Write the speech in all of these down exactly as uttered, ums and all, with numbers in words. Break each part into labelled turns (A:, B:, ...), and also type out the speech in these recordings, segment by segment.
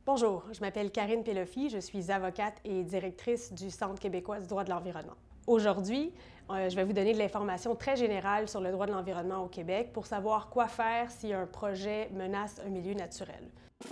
A: Bonjour, je m'appelle Karine Pelofi, je suis avocate et directrice du Centre québécois du droit de l'environnement. Aujourd'hui, euh, je vais vous donner de l'information très générale sur le droit de l'environnement au Québec pour savoir quoi faire si un projet menace un milieu naturel.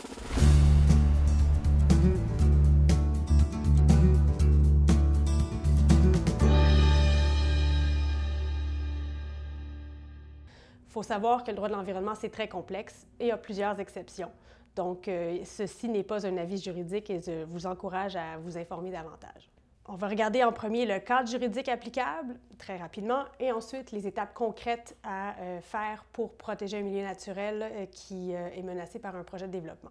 A: Il faut savoir que le droit de l'environnement, c'est très complexe et a plusieurs exceptions. Donc, euh, ceci n'est pas un avis juridique et je vous encourage à vous informer davantage. On va regarder en premier le cadre juridique applicable, très rapidement, et ensuite les étapes concrètes à euh, faire pour protéger un milieu naturel euh, qui euh, est menacé par un projet de développement.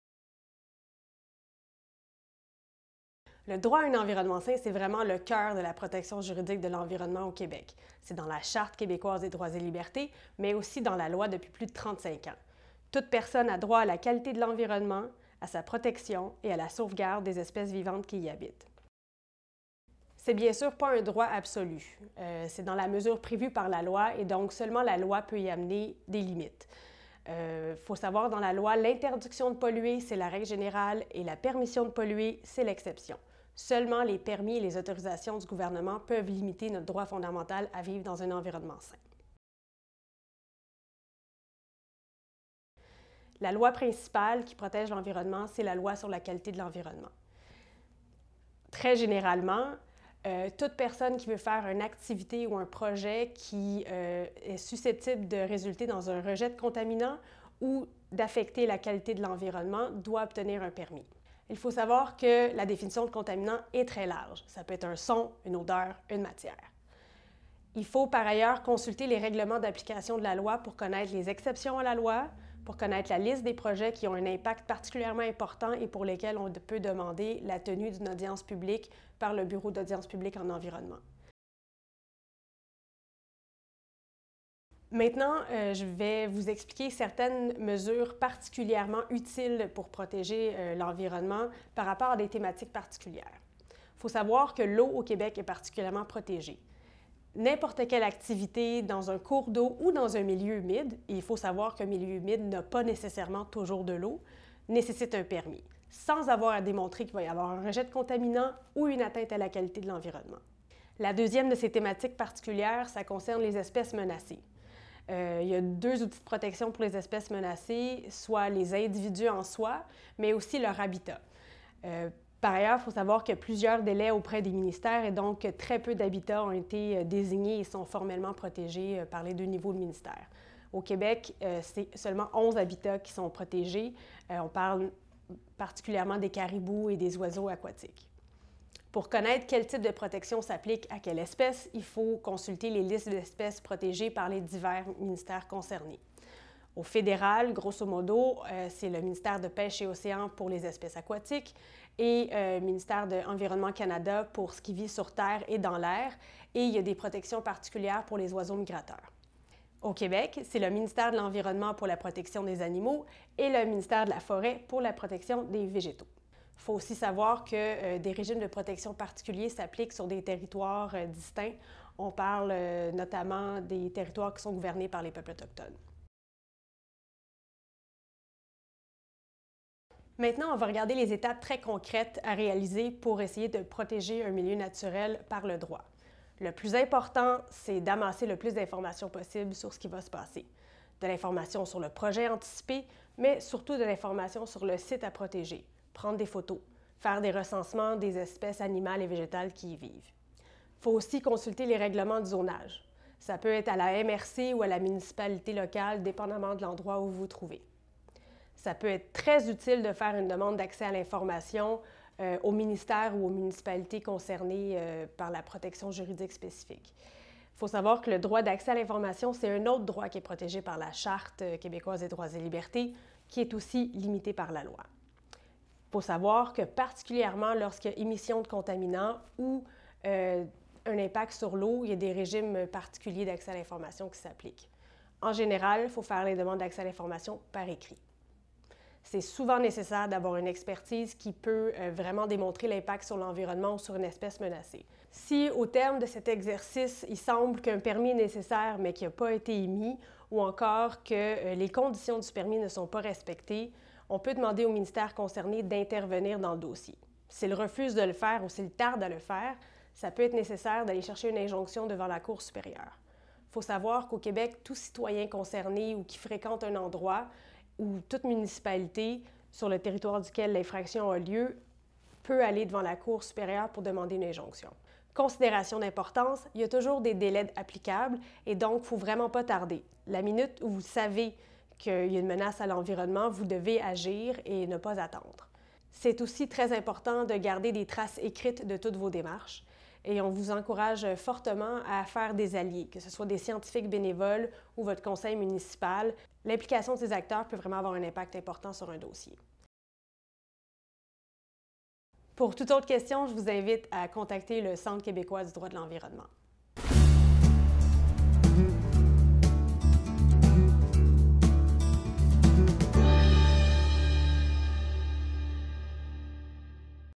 A: Le droit à un environnement sain, c'est vraiment le cœur de la protection juridique de l'environnement au Québec. C'est dans la Charte québécoise des droits et libertés, mais aussi dans la loi depuis plus de trente-cinq ans. Toute personne a droit à la qualité de l'environnement, à sa protection et à la sauvegarde des espèces vivantes qui y habitent. C'est bien sûr pas un droit absolu. Euh, c'est dans la mesure prévue par la loi et donc seulement la loi peut y amener des limites. Il euh, faut savoir, dans la loi, l'interdiction de polluer, c'est la règle générale et la permission de polluer, c'est l'exception. Seulement les permis et les autorisations du gouvernement peuvent limiter notre droit fondamental à vivre dans un environnement sain. La loi principale qui protège l'environnement, c'est la loi sur la qualité de l'environnement. Très généralement, euh, toute personne qui veut faire une activité ou un projet qui euh, est susceptible de résulter dans un rejet de contaminants ou d'affecter la qualité de l'environnement doit obtenir un permis. Il faut savoir que la définition de contaminant est très large. Ça peut être un son, une odeur, une matière. Il faut par ailleurs consulter les règlements d'application de la loi pour connaître les exceptions à la loi, pour connaître la liste des projets qui ont un impact particulièrement important et pour lesquels on peut demander la tenue d'une audience publique par le Bureau d'audience publique en environnement. Maintenant, euh, je vais vous expliquer certaines mesures particulièrement utiles pour protéger euh, l'environnement par rapport à des thématiques particulières. Il faut savoir que l'eau au Québec est particulièrement protégée. N'importe quelle activité dans un cours d'eau ou dans un milieu humide, et il faut savoir qu'un milieu humide n'a pas nécessairement toujours de l'eau, nécessite un permis, sans avoir à démontrer qu'il va y avoir un rejet de contaminants ou une atteinte à la qualité de l'environnement. La deuxième de ces thématiques particulières, ça concerne les espèces menacées. Euh, il y a deux outils de protection pour les espèces menacées, soit les individus en soi, mais aussi leur habitat. Euh, Par ailleurs, il faut savoir qu'il y a plusieurs délais auprès des ministères et donc très peu d'habitats ont été désignés et sont formellement protégés par les deux niveaux de ministère. Au Québec, c'est seulement onze habitats qui sont protégés. On parle particulièrement des caribous et des oiseaux aquatiques. Pour connaître quel type de protection s'applique à quelle espèce, il faut consulter les listes d'espèces protégées par les divers ministères concernés. Au fédéral, grosso modo, euh, c'est le ministère de Pêche et Océans pour les espèces aquatiques et le euh, ministère de l'Environnement Canada pour ce qui vit sur terre et dans l'air. Et il y a des protections particulières pour les oiseaux migrateurs. Au Québec, c'est le ministère de l'Environnement pour la protection des animaux et le ministère de la Forêt pour la protection des végétaux. Il faut aussi savoir que euh, des régimes de protection particuliers s'appliquent sur des territoires euh, distincts. On parle euh, notamment des territoires qui sont gouvernés par les peuples autochtones. Maintenant, on va regarder les étapes très concrètes à réaliser pour essayer de protéger un milieu naturel par le droit. Le plus important, c'est d'amasser le plus d'informations possible sur ce qui va se passer. De l'information sur le projet anticipé, mais surtout de l'information sur le site à protéger. Prendre des photos, faire des recensements des espèces animales et végétales qui y vivent. Il faut aussi consulter les règlements de zonage. Ça peut être à la M R C ou à la municipalité locale, dépendamment de l'endroit où vous vous trouvez. Ça peut être très utile de faire une demande d'accès à l'information euh, au ministère ou aux municipalités concernées euh, par la protection juridique spécifique. Il faut savoir que le droit d'accès à l'information, c'est un autre droit qui est protégé par la Charte québécoise des droits et libertés, qui est aussi limité par la loi. Il faut savoir que particulièrement lorsqu'il y a émission de contaminants ou euh, un impact sur l'eau, il y a des régimes particuliers d'accès à l'information qui s'appliquent. En général, il faut faire les demandes d'accès à l'information par écrit. C'est souvent nécessaire d'avoir une expertise qui peut euh, vraiment démontrer l'impact sur l'environnement ou sur une espèce menacée. Si, au terme de cet exercice, il semble qu'un permis est nécessaire mais qu'il n'a pas été émis, ou encore que euh, les conditions du permis ne sont pas respectées, on peut demander au ministère concerné d'intervenir dans le dossier. S'il refuse de le faire ou s'il tarde à le faire, ça peut être nécessaire d'aller chercher une injonction devant la Cour supérieure. Il faut savoir qu'au Québec, tout citoyen concerné ou qui fréquente un endroit ou toute municipalité sur le territoire duquel l'infraction a lieu peut aller devant la Cour supérieure pour demander une injonction. Considération d'importance, il y a toujours des délais applicables et donc il ne faut vraiment pas tarder. La minute où vous savez qu'il y a une menace à l'environnement, vous devez agir et ne pas attendre. C'est aussi très important de garder des traces écrites de toutes vos démarches et on vous encourage fortement à faire des alliés, que ce soit des scientifiques bénévoles ou votre conseil municipal. L'implication de ces acteurs peut vraiment avoir un impact important sur un dossier. Pour toute autre question, je vous invite à contacter le Centre québécois du droit de l'environnement.